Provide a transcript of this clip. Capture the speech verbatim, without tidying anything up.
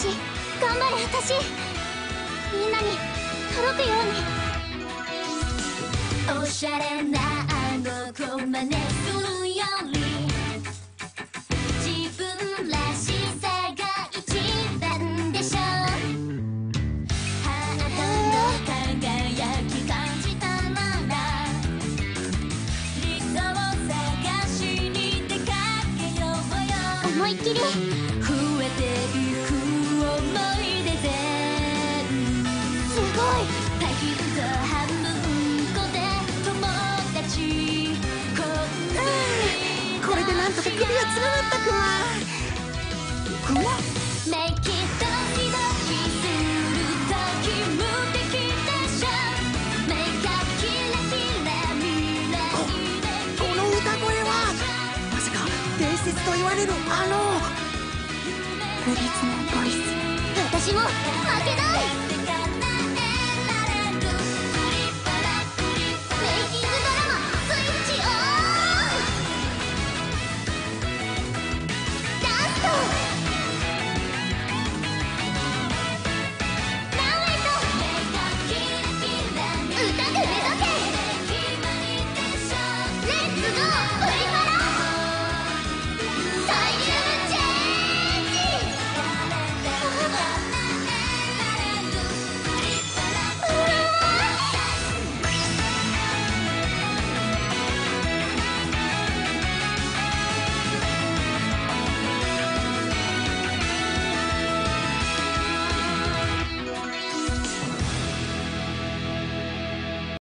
し頑張れ私、みんなに届くように。おしゃれなあの子真似するより自分らしさが一番でしょ。ハートの輝き感じたなら理想を探しに出かけようよ。思いっきり増えていく思い出全部すごい大金と半分こで友達こんなにこれでなんとか首はつながったくま。くまメイキドキドキするとき無敵でしょ。メイクアップキラキラ未来でこの歌声はまさか伝説と言われるあのプリズムボイス。